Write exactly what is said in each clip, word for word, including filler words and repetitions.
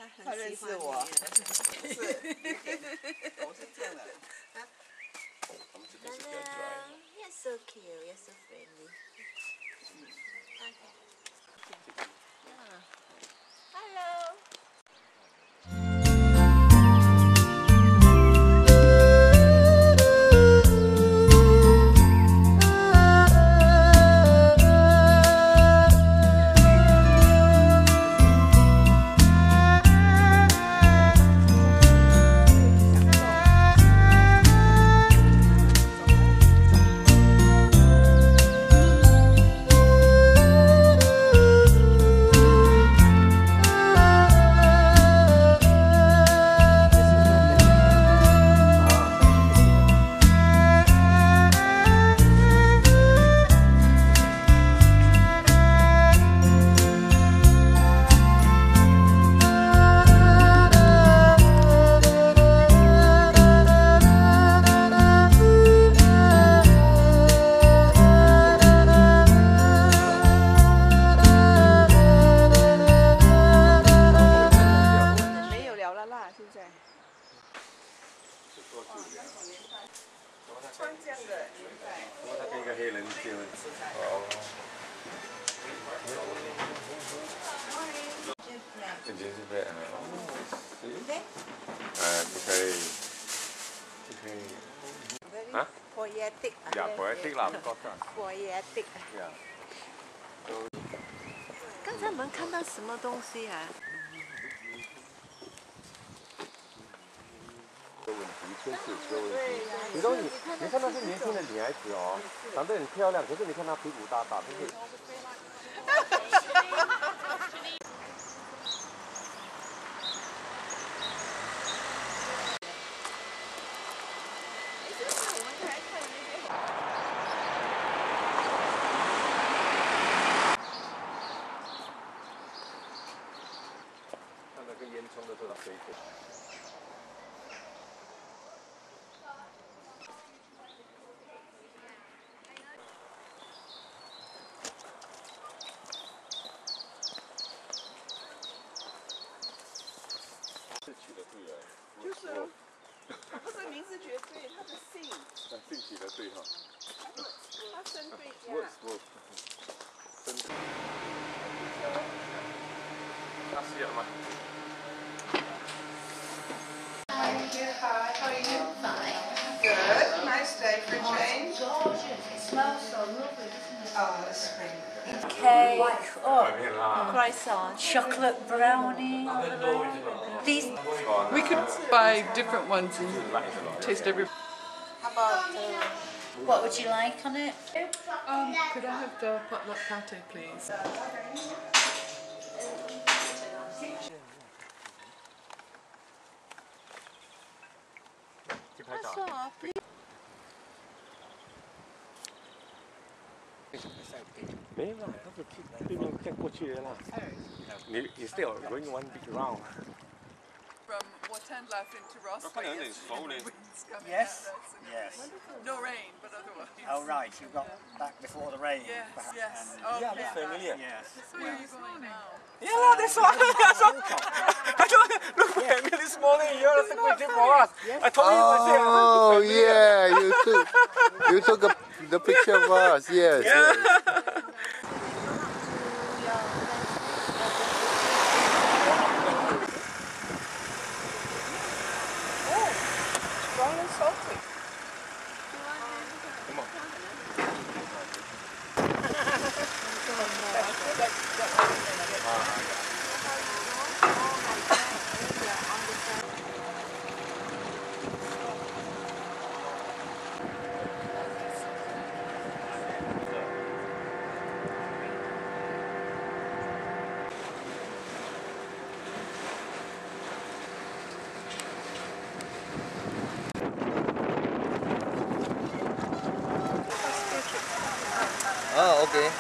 他认识我。是，我是这样的。 You're so cute, you're so friendly. Okay. Hello. 穿这样的年代， 他跟一个黑人结婚。哦。这件是被啊。呃，不可以，不可以。啊 ？Poetic 啊。 呀 ，poetic 啦，不错。 Poetic 啊。 呀。 刚才我们看到什么东西啊？ 问题，圈子出问题。你都你，你看那是年轻的女孩子哦，长得很漂亮，可是你看她屁股大大，就是。看那个烟囱的多少水果。 取的对啊， 就是啊，不是名字取的对，他的姓， 姓取的对哈， 他生对家。 我我生对。那是了吗 Hi, how are you? Fine. Good. Nice day for a change. It smells so lovely, doesn't it? Oh, that's great. Cake, oh, croissant, chocolate brownie. These. We could buy different ones and taste every. How about uh, what would you like on it? Um, could I have the potluck pate, please? That's all. 没有啦，他是对面再过去的啦。你你 still going one big round. From Watendlath into Grasmere. Yes. Yes. No rain, but otherwise. Oh right, you got back before the rain. Yes, perhaps, yes. and- Oh, Yeah, yeah. familiar. Yes. So where are you going now? Yeah, that's why. That's why. I don't look familiar this morning. You are the picture for us. I told you myself. Oh yeah, you took you took a, the picture of us. Yes. Yeah. yes. Strong and salty. Come on. Oh, okay.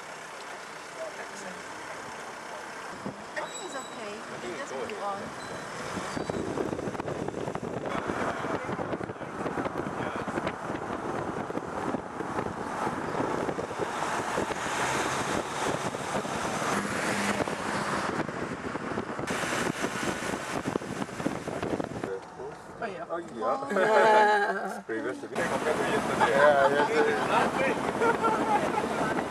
I think it's okay. You just put it on. yeah, previously compared to yesterday. Yeah, yes.